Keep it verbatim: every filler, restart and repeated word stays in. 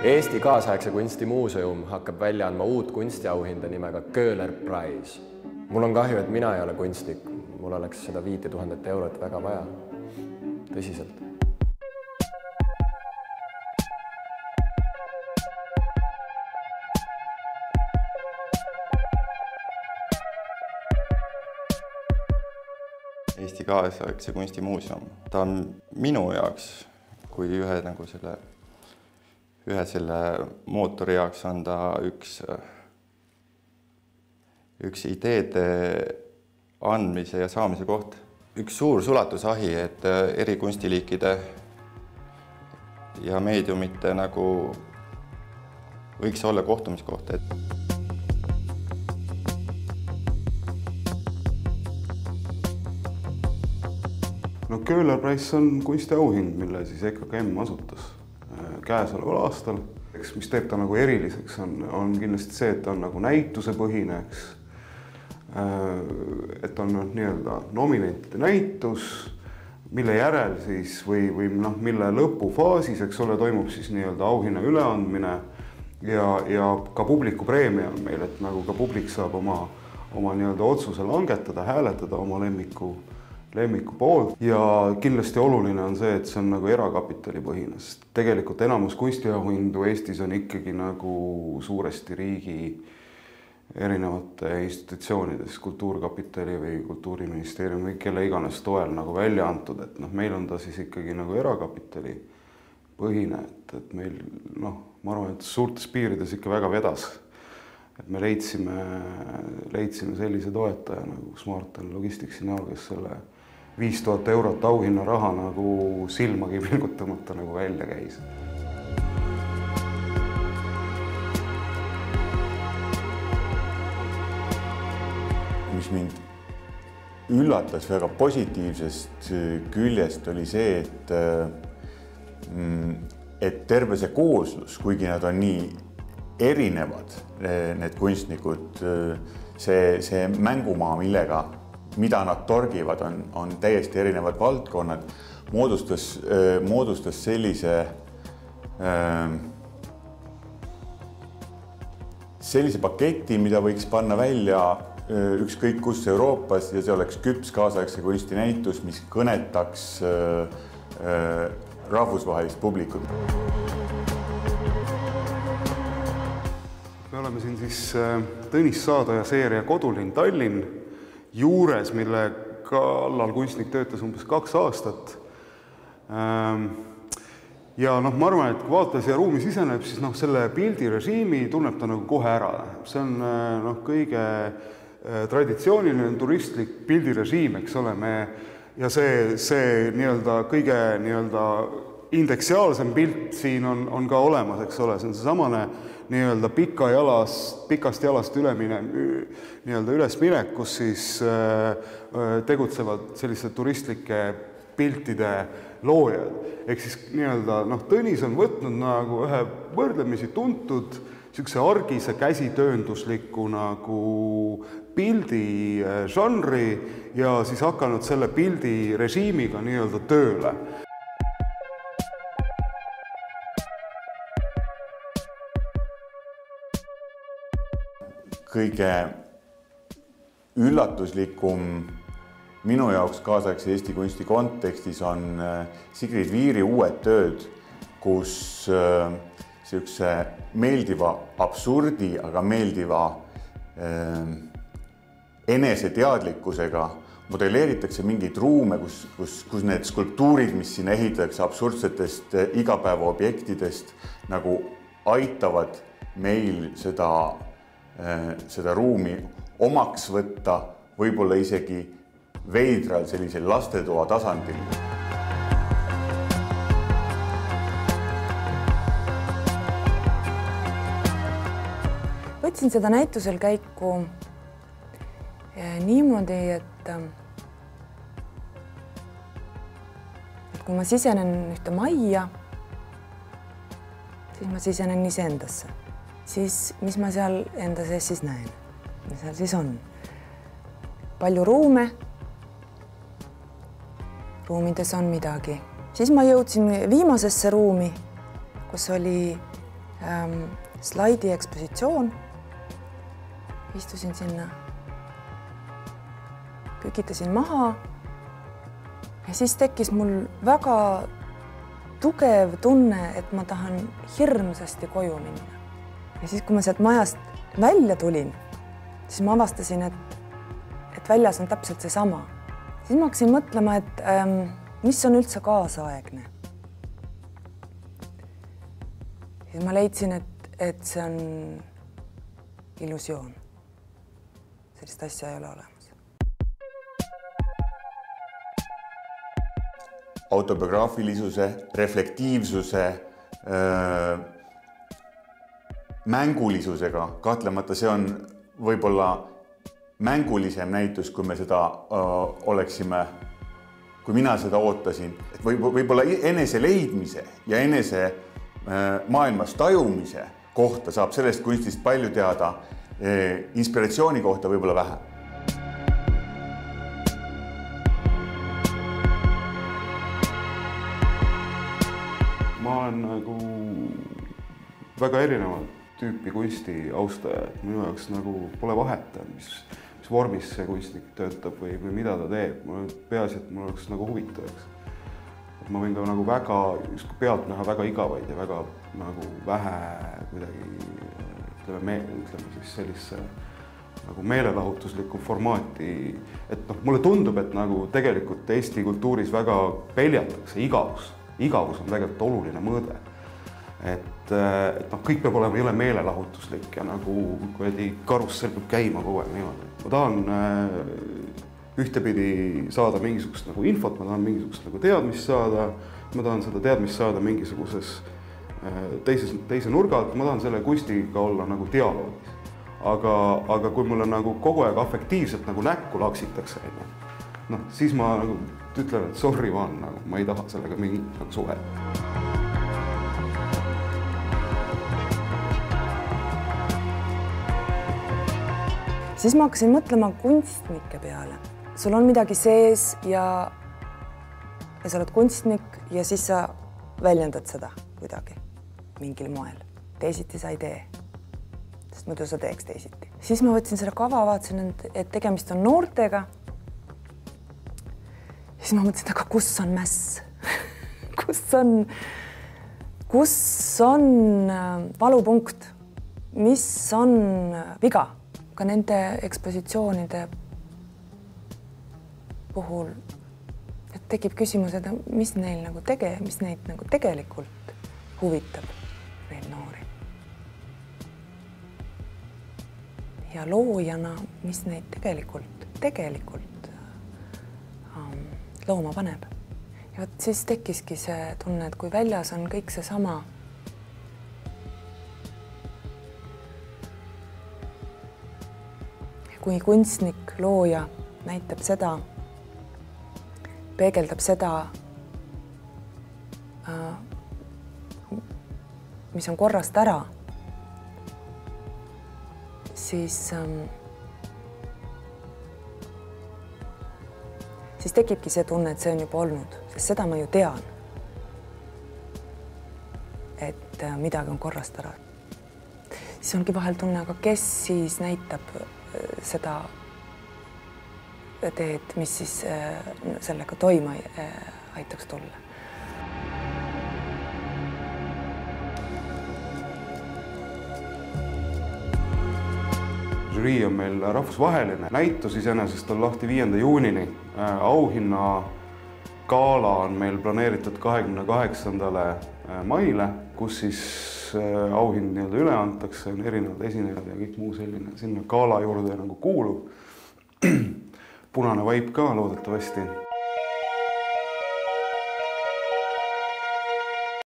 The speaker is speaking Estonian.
Eesti kaasaegse kunstimuuseum hakkab välja andma uut kunstiauhinda nimega Köhler Prize. Mul on kahju, et mina ei ole kunstnik. Mul oleks seda viite tuhandet eurot väga vaja. Tõsiselt. Eesti kaasaegse kunstimuuseum. Ta on minu jaoks, kui ühe, nagu selle, ühe selle mootori jaoks on ta üks, üks ideede andmise ja saamise koht. Üks suur sulatusahi, et eri kunstiliikide ja meediumite nagu võiks olla kohtumiskoht. Et No Köhler Prize on kunstiauhind, mille siis E K K M asutas käesoleval aastal. Eks, mis teeb ta nagu eriliseks, on, on kindlasti see, et ta on nagu näitusepõhine, eks. Et on nii-öelda nominentide näitus, mille järel siis või, või noh, mille lõpufaasis, eks ole, toimub siis nii-öelda auhinna üleandmine ja, ja ka publiku preemia on meil, et nagu ka publik saab oma, oma nii-öelda otsuse langetada, hääletada oma lemmiku lemmiku poolt ja kindlasti oluline on see, et see on nagu erakapitali põhine, sest tegelikult enamus kunstiauhindu Eestis on ikkagi nagu suuresti riigi erinevate institutsioonides, kultuurkapitali või kultuuriministeeriumi või kelle iganes toel nagu välja antud, et noh, meil on ta siis ikkagi nagu erakapitali põhine, et, et meil noh, ma arvan, et suurtes piirides ikka väga vedas, et me leidsime, leidsime sellise toetaja nagu Smartel Logisticsi näol, kes selle viis tuhat eurot auhinna raha nagu silmagi pilgutamata nagu välja käis. Mis mind üllatas väga positiivsest küljest oli see, et, et terve see kooslus, kuigi nad on nii erinevad, need kunstnikud, see, see mängumaa, millega mida nad torgivad, on, on täiesti erinevad valdkonnad, moodustas, moodustas sellise, sellise paketi, mida võiks panna välja ükskõik kus Euroopas ja see oleks küps kaasaegse kunstinäitus, mis kõnetaks rahvusvahelist publikut. Me oleme siin siis Tõnis Saadoja seeria Kodulinn Tallinn juures, mille kallal kunstnik töötas umbes kaks aastat. Ja noh, ma arvan, et kui vaataja siia ruumi siseneb, siis noh, selle pildirežiimi tunneb ta nagu kohe ära. See on noh, kõige traditsiooniline turistlik pildirežiim, eks ole, me ja see, see nii-öelda kõige nii-öelda indeksiaalsem pilt siin on, on ka olemas, eks ole, see on see samane nii-öelda pika jalast, pikast jalast ülemine, nii-öelda ülesminek, kus siis tegutsevad selliste turistlike piltide loojad. Ehk siis nii-öelda, noh, Tõnis on võtnud nagu ühe võrdlemisi tuntud niisuguse argise käsitööndusliku nagu pildi žanri ja siis hakanud selle pildi režiimiga nii-öelda tööle. Kõige üllatuslikum minu jaoks kaasaegse Eesti kunsti kontekstis on Sigrid Viiri uued tööd, kus sellise meeldiva absurdi, aga meeldiva eneseteadlikkusega modelleeritakse mingeid ruume, kus, kus, kus need skulptuurid, mis siin ehitatakse absurdsetest igapäevaobjektidest, nagu aitavad meil seda seda ruumi omaks võtta, võib-olla isegi veidral sellisel lastetoa tasandil. Võtsin seda näitusel käiku niimoodi, et, et kui ma sisenen ühte majja, siis ma sisenen iseendasse. Siis mis ma seal enda sees siis näen? Mis seal siis on? Palju ruume. Ruumides on midagi. Siis ma jõudsin viimasesse ruumi, kus oli ähm, slaidi ekspositsioon. Istusin sinna, kükitasin maha ja siis tekkis mul väga tugev tunne, et ma tahan hirmsasti koju minna. Ja siis, kui ma sealt majast välja tulin, siis ma avastasin, et, et väljas on täpselt see sama. Siis ma hakkasin mõtlema, et ähm, mis on üldse kaasaegne. Siis ma leidsin, et, et see on illusioon. Sellist asja ei ole olemas. Autobiograafilisuse, reflektiivsuse, öö, mängulisusega kahtlemata see on võib-olla mängulisem näitus, kui me seda öö, oleksime, kui mina seda ootasin. Et võib, võib-olla enese leidmise ja enese öö, maailmas tajumise kohta saab sellest kunstist palju teada, inspiratsiooni kohta võib-olla vähe. Ma olen nagu väga erinevat tüüpi kunsti austaja, et minu jaoks nagu pole vahet, mis, mis vormis see kunstnik töötab või, või mida ta teeb. Mul peaasi, et mul oleks nagu huvitavaks. Et ma võin ka nagu väga, just pealt näha väga igavaid ja väga nagu vähe kuidagi ütleme, ütleme siis sellise nagu meelelahutuslikku formaati, et noh, mulle tundub, et nagu tegelikult Eesti kultuuris väga peljatakse igavus. Igavus on tegelikult oluline mõõde. Et, et noh, kõik peab olema jõle meelelahutuslik ja nagu kuidagi karussell peab käima kogu aeg niimoodi. Ma tahan ühtepidi saada mingisugust nagu infot, ma tahan mingisugust nagu teadmist saada, ma tahan seda teadmist saada mingisuguses Teises, teise nurga alt, ma tahan selle kunstiga olla nagu dialoogis. Aga, aga kui mulle nagu kogu aeg afektiivselt nagu näkku laksitakse, noh, siis ma nagu ütlen, et sorry vaan, nagu, ma ei taha sellega mingit nagu suhet. Siis ma hakkasin mõtlema kunstnike peale. Sul on midagi sees ja, ja sa oled kunstnik ja siis sa väljendad seda kuidagi. Mingil moel. Teisiti sa ei tee, sest muidu sa teeks teisiti. Siis ma võtsin selle kava, vaatasin, et tegemist on noortega. Siis ma mõtlesin, aga kus on mäss? kus on, kus on valupunkt? Mis on viga? Ka nende ekspositsioonide puhul et tekib küsimus, et mis neil nagu tege, mis neid nagu tegelikult huvitab. Neid noori. Ja loojana, mis neid tegelikult, tegelikult um, looma paneb. Ja võt, siis tekkiski see tunne, et kui väljas on kõik see sama, kui kunstnik, looja näitab seda, peegeldab seda, uh, mis on korrast ära, siis, ähm, siis tekibki see tunne, et see on juba olnud, sest seda ma ju tean, et äh, midagi on korrast ära. Siis ongi vahel tunne, aga kes siis näitab äh, seda teed, mis siis äh, sellega toima äh, aitaks tulla. Žürii on meil rahvusvaheline. Näitus iseenesest on lahti viienda juunini. Auhinna gala on meil planeeritud kahekümne kaheksandale maile, kus siis auhind nii-öelda üle antakse, on erinevad esinejad ja kõik muu selline sinna gala juurde nagu kuulub. Punane vaip ka loodetavasti.